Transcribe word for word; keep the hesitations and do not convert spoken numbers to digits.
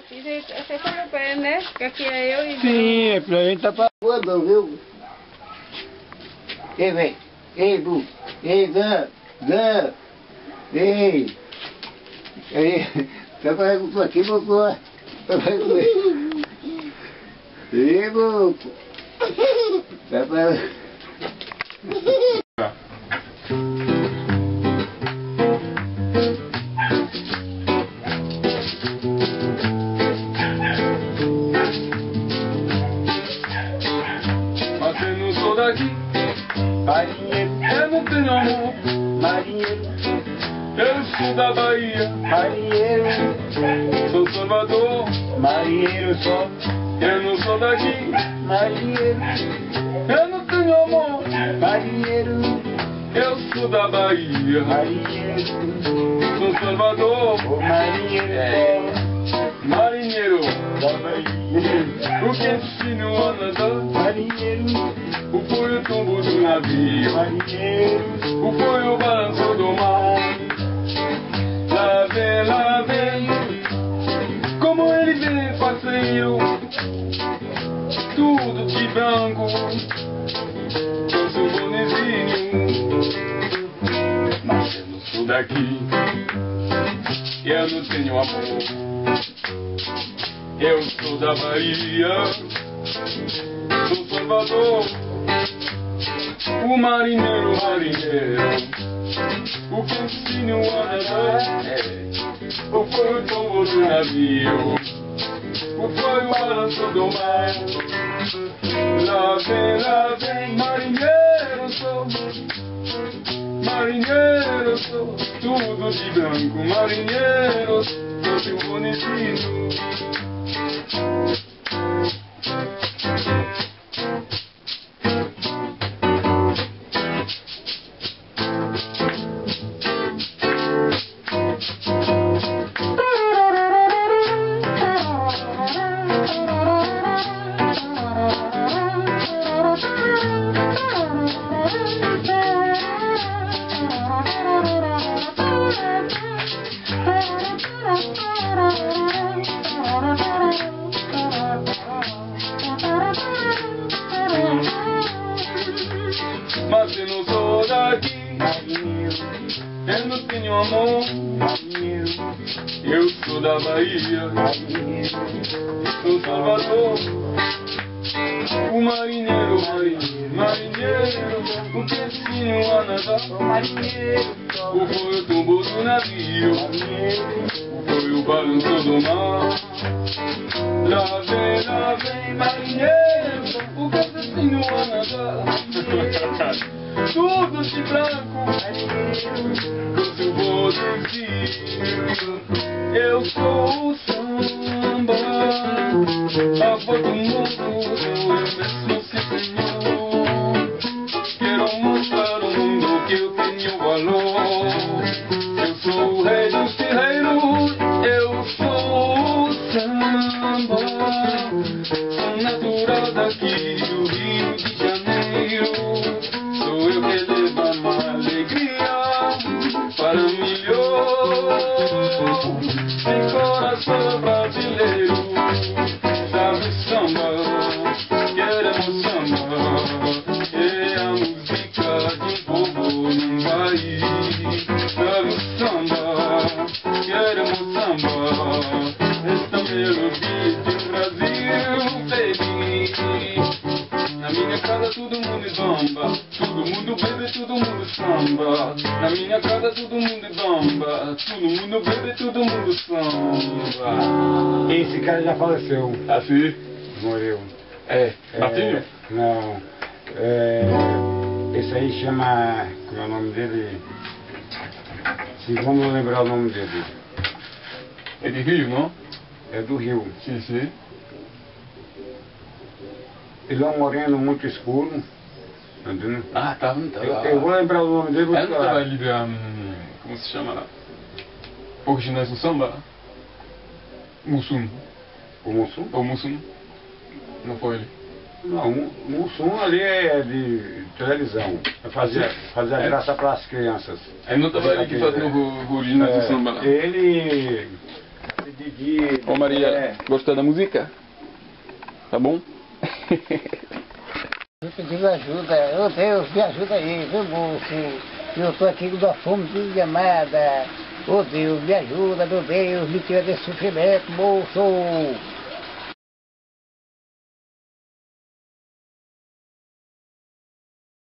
Você foi pra ele, né? Que aqui é eu e... Sim, é pra gente tá pra... Quando, viu? Ei, vem. Ei, Bu. Ei, Zé. Zé. Ei. Ei. Tá fazendo isso aqui, Bucu? Tá fazendo isso. Ei, Bucu. Tá fazendo... Marinheiro, eu não tenho amor. Marinheiro, eu sou da Bahia. Marinheiro, sou Salvador. Marinheiro, sou. Eu não sou daqui. Marinheiro, eu não tenho amor. Marinheiro, eu sou da Bahia. Marinheiro, sou Salvador. Oh, marinheiro, é. Marinheiro da Bahia. O que ensino a nadar? Marinheiro. O foi o tombo do navio, marinheiro. O foi o balanço do mar. Lá vem, lá vem, como ele vem passeio, tudo de branco, eu sou bonezinho. Mas eu não sou daqui, eu não tenho amor. Eu sou da Bahia, sou Salvador. O marinheiro, marinheiro, o que ensina a nadar, é. O foi o tombo do navio, o foi o balanço do mar. Lá vem, lá vem, marinheiro sou, marinheiro sou, tudo de branco, marinheiro, sou teu bonitinho. Mas eu não sou daqui, eu não tenho amor. Eu sou da Bahia, sou Salvador. O marinheiro, marinheiro, marinheiro, o que ensino a nadar, marinheiro. O foi o tombo do navio, o foi o balanço do mar. Lá vem, lá vem, marinheiro, o que ensino a nadar, tudo de branco, com seu bonezinho. Eu sou o samba, a voz do mundo, eu mesmo se senhor. Quero mostrar ao mundo que eu tenho valor. Eu sou o rei dos terreiros, eu sou o samba, sou natural daqui do Rio de Janeiro. Sou eu que levo uma alegria para milhões. Em coração brasileiro, sabe samba, queremos samba. É a música de um povo num país. Sabe samba, queremos samba. Esta melodia de Brasil, baby. Na minha casa todo mundo zomba, todo mundo bebe, todo mundo samba. Na minha casa todo mundo zomba, todo mundo bebe, todo mundo samba. Esse cara já faleceu. Assim? Morreu. É, É, Batinho? não. É, esse aí chama... Como é o nome dele? Se vamos lembrar o nome dele. É de Rio, não? É do Rio. Sim, sim. Ele é um moreno muito escuro. Entendeu? Ah, tá, não tá. Eu, eu vou lembrar o nome dele. É, não tava ali, um, como se chama? Originais do samba? Mussum. O Mussum? Ou Mussum? Não foi ele? Não, o Mussum ali é de televisão. Fazia, fazia É? graça para as crianças. Ele não tava ali que fazia o originais do samba lá? Ele... pedir. Ô Maria, É. gostou da música? Tá bom? Eu pedi ajuda, ô Deus, me ajuda aí, viu moço? Eu tô aqui com uma fome desgamada. Ô Deus, me ajuda, meu Deus, me tira desse sofrimento, moço.